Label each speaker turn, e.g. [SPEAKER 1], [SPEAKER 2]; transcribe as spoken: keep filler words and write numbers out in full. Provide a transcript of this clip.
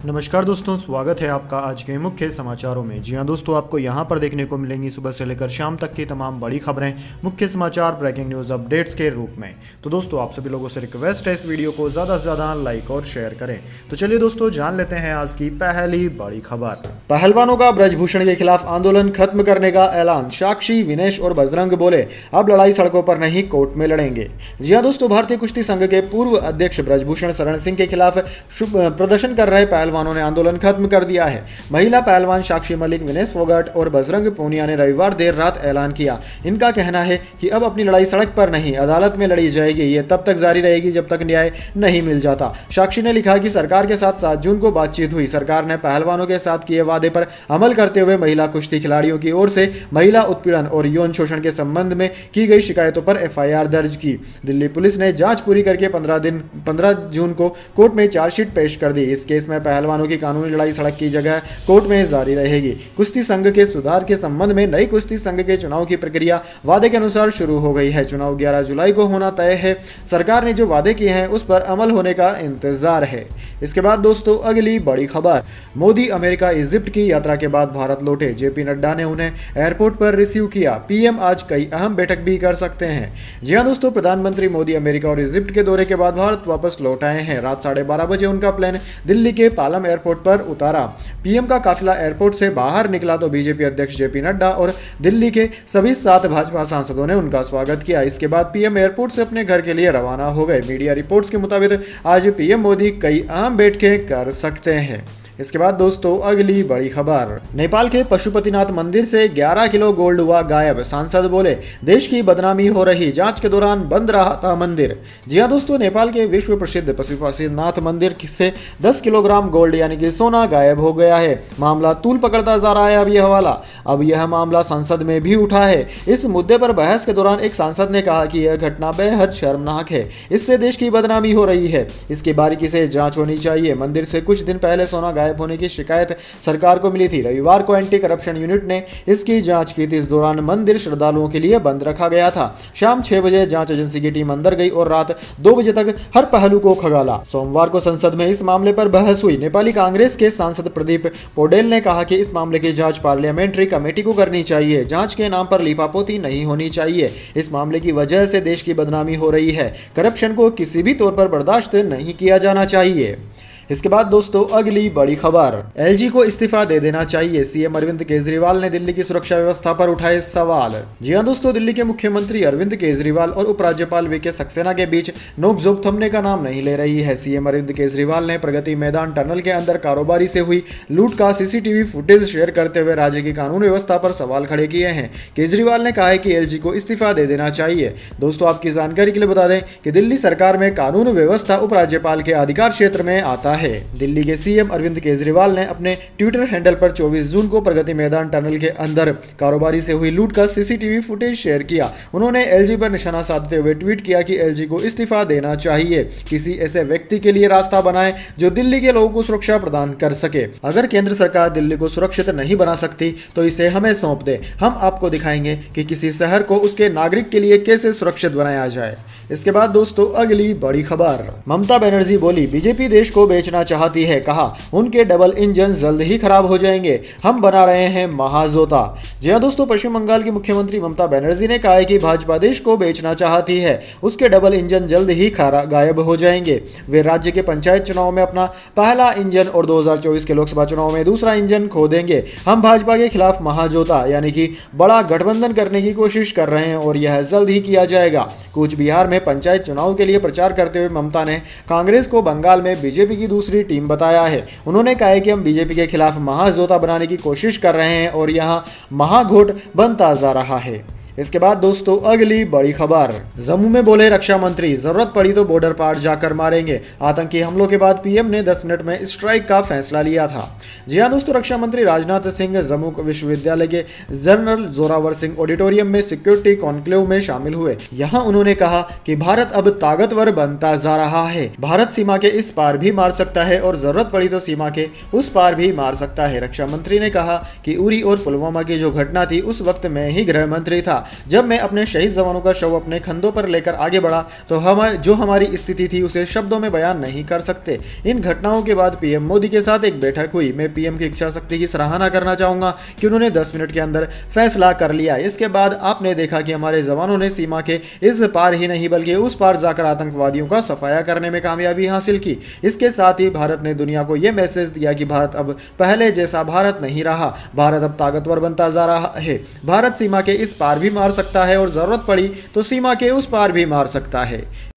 [SPEAKER 1] नमस्कार दोस्तों, स्वागत है आपका आज के मुख्य समाचारों में। जी हां दोस्तों, आपको यहां पर देखने को मिलेंगी सुबह से लेकर शाम तक की तमाम बड़ी खबरें, मुख्य समाचार, ब्रेकिंग न्यूज़ अपडेट्स के रूप में। तो दोस्तों, आप सभी लोगों से रिक्वेस्ट है इस वीडियो को ज़्यादा से ज़्यादा लाइक और शेयर करें। तो चलिए दोस्तों, जान लेते हैं आज की पहली बड़ी खबर। पहलवानों का ब्रजभूषण के खिलाफ आंदोलन खत्म करने का ऐलान। साक्षी, विनेश और बजरंग बोले अब लड़ाई सड़कों पर नहीं कोर्ट में लड़ेंगे। जी हाँ दोस्तों, भारतीय कुश्ती संघ के पूर्व अध्यक्ष ब्रजभूषण शरण सिंह के खिलाफ प्रदर्शन कर रहे पहलवानों ने आंदोलन खत्म कर दिया है। महिला पहलवान साक्षी मलिक, विनेश फोगाट और बजरंग पूनिया ने रविवार देर रात ऐलान किया। इनका कहना है कि अब अपनी लड़ाई सड़क पर नहीं, अदालत में लड़ी जाएगी। ये तब तक जारी रहेगी जब तक न्याय नहीं मिल जाता। साक्षी ने लिखा कि सरकार के साथ सात जून को बातचीत हुई। सरकार ने पहलवानों के साथ किए वादे पर अमल करते हुए महिला कुश्ती खिलाड़ियों की ओर से महिला उत्पीड़न और यौन शोषण के संबंध में की गई शिकायतों पर एफ आई आर दर्ज की। दिल्ली पुलिस ने जांच पूरी करके पंद्रह दिन पंद्रह जून को कोर्ट में चार्जशीट पेश कर दी। इस केस में पहलवानों की कानूनी लड़ाई सड़क की जगह कोर्ट में जारी रहेगी। कुश्ती संघ के सुधार के संबंध में नई कुश्ती संघ के चुनाव की प्रक्रिया वादे के अनुसार शुरू हो गई है। चुनाव ग्यारह जुलाई को होना तय है। सरकार ने जो वादे किए हैं उस पर अमल होने का इंतजार है। इसके बाद दोस्तों, अगली बड़ी खबर। मोदी अमेरिका इजिप्ट की यात्रा के बाद भारत लौटे। जेपी नड्डा ने उन्हें एयरपोर्ट पर रिसीव किया। पीएम आज कई अहम बैठक भी कर सकते हैं। जी हां दोस्तों, प्रधानमंत्री मोदी अमेरिका और इजिप्ट के दौरे के बाद भारत वापस लौट आए हैं। रात साढ़े बारह बजे उनका प्लेन दिल्ली के पालम एयरपोर्ट पर उतारा। पीएम का काफिला एयरपोर्ट से बाहर निकला तो बीजेपी अध्यक्ष जेपी नड्डा और दिल्ली के सभी सात भाजपा सांसदों ने उनका स्वागत किया। इसके बाद पीएम एयरपोर्ट से अपने घर के लिए रवाना हो गए। मीडिया रिपोर्ट्स के मुताबिक आज पीएम मोदी कई अहम बैठकें कर सकते हैं। इसके बाद दोस्तों, अगली बड़ी खबर। नेपाल के पशुपतिनाथ मंदिर से ग्यारह किलो गोल्ड हुआ गायब। सांसद बोले देश की बदनामी हो रही, जांच के दौरान बंद रहा था मंदिर। जी हां दोस्तों, नेपाल के विश्व प्रसिद्ध पशुपतिनाथ मंदिर से दस किलोग्राम गोल्ड यानी कि सोना गायब हो गया है। मामला तूल पकड़ता जा रहा है अब यह हवाला। अब यह मामला संसद में भी उठा है। इस मुद्दे पर बहस के दौरान एक सांसद ने कहा कि यह घटना बेहद शर्मनाक है। इससे देश की बदनामी हो रही है। इसकी बारीकी से जांच होनी चाहिए। मंदिर से कुछ दिन पहले सोना गायब होने की शिकायत सरकार को मिली थी। रविवार को एंटी करप्शन यूनिट ने इसकी जांच की थी। इस दौरान मंदिर श्रद्धालुओं के लिए बंद रखा गया था। शाम छह बजे जांच एजेंसी की टीम अंदर गई और रात दो बजे तक हर पहलू को खंगाला। सोमवार को संसद में इस मामले पर बहस हुई। नेपाली कांग्रेस के सांसद प्रदीप पौडेल ने कहा कि इस मामले की जांच पार्लियामेंट्री कमेटी को करनी चाहिए। जांच के नाम पर लीपापोती नहीं होनी चाहिए। इस मामले की वजह से देश की बदनामी हो रही है। करप्शन को किसी भी तौर पर बर्दाश्त नहीं किया जाना चाहिए। इसके बाद दोस्तों, अगली बड़ी खबर। एलजी को इस्तीफा दे देना चाहिए। सीएम अरविंद केजरीवाल ने दिल्ली की सुरक्षा व्यवस्था पर उठाए सवाल। जी हां दोस्तों, दिल्ली के मुख्यमंत्री अरविंद केजरीवाल और उपराज्यपाल वीके सक्सेना के बीच नोकझोंक थमने का नाम नहीं ले रही है। सीएम अरविंद केजरीवाल ने प्रगति मैदान टनल के अंदर कारोबारी से हुई लूट का सीसीटीवी फुटेज शेयर करते हुए राज्य की कानून व्यवस्था पर सवाल खड़े किए हैं। केजरीवाल ने कहा है कि एलजी को इस्तीफा दे देना चाहिए। दोस्तों, आपकी जानकारी के लिए बता दें कि दिल्ली सरकार में कानून व्यवस्था उपराज्यपाल के अधिकार क्षेत्र में आता है। दिल्ली के सीएम अरविंद केजरीवाल ने अपने ट्विटर हैंडल पर चौबीस जून को प्रगति मैदान टनल के अंदर कारोबारी से हुई लूट का सीसीटीवी फुटेज शेयर किया। उन्होंने एलजी पर निशाना साधते हुए ट्वीट किया कि एलजी को इस्तीफा देना चाहिए। किसी ऐसे व्यक्ति के लिए रास्ता बनाएं जो दिल्ली के लोगों को सुरक्षा प्रदान कर सके। अगर केंद्र सरकार दिल्ली को सुरक्षित नहीं बना सकती तो इसे हमें सौंप दे। हम आपको दिखाएंगे कि किसी शहर को उसके नागरिक के लिए कैसे सुरक्षित बनाया जाए। इसके बाद दोस्तों, अगली बड़ी खबर। ममता बनर्जी बोली बीजेपी देश को बेचना चाहती है। कहा उनके डबल इंजन जल्द ही खराब हो जाएंगे। हम बना रहे हैं महाजोता। जी हां दोस्तों, पश्चिम बंगाल की मुख्यमंत्री ममता बनर्जी ने कहा है कि भाजपा देश को बेचना चाहती है। उसके डबल इंजन जल्द ही गायब हो जाएंगे। वे राज्य के पंचायत चुनाव में अपना पहला इंजन और दो हज़ार चौबीस के लोकसभा चुनाव में दूसरा इंजन खो देंगे। हम भाजपा के खिलाफ महाजोता यानी कि बड़ा गठबंधन करने की कोशिश कर रहे हैं और यह जल्द ही किया जाएगा। कूच बिहार में पंचायत चुनाव के लिए प्रचार करते हुए ममता ने कांग्रेस को बंगाल में बीजेपी की दूसरी टीम बताया है। उन्होंने कहा है कि हम बीजेपी के खिलाफ महाजोता बनाने की कोशिश कर रहे हैं और यहां महागोट बनता जा रहा है। इसके बाद दोस्तों, अगली बड़ी खबर। जम्मू में बोले रक्षा मंत्री जरूरत पड़ी तो बॉर्डर पार जाकर मारेंगे। आतंकी हमलों के बाद पीएम ने दस मिनट में स्ट्राइक का फैसला लिया था। जी हां दोस्तों, रक्षा मंत्री राजनाथ सिंह जम्मू विश्वविद्यालय के जनरल जोरावर सिंह ऑडिटोरियम में सिक्योरिटी कॉन्क्लेव में शामिल हुए। यहां उन्होंने कहा कि भारत अब ताकतवर बनता जा रहा है। भारत सीमा के इस पार भी मार सकता है और जरूरत पड़ी तो सीमा के उस पार भी मार सकता है। रक्षा मंत्री ने कहा कि उरी और पुलवामा की जो घटना थी उस वक्त मैं ही गृह मंत्री था। जब मैं अपने शहीद जवानों का शव अपने कंधों पर लेकर आगे बढ़ा तो हमारी जो हमारी स्थिति थी उसे शब्दों में बयान नहीं कर सकते। इन घटनाओं के बाद पीएम मोदी के साथ एक बैठक हुई। मैं पीएम की इच्छा शक्ति की सराहना करना चाहूंगा कि उन्होंने दस मिनट के अंदर फैसला कर लिया। इसके बाद आपने देखा कि हमारे जवानों ने सीमा के इस पार ही नहीं बल्कि उस पार जाकर आतंकवादियों का सफाया करने में कामयाबी हासिल की। इसके साथ ही भारत ने दुनिया को यह मैसेज दिया कि भारत अब पहले जैसा भारत नहीं रहा। भारत अब ताकतवर बनता जा रहा है। भारत सीमा के इस पार भी मार सकता है और जरूरत पड़ी तो सीमा के उस पार भी मार सकता है।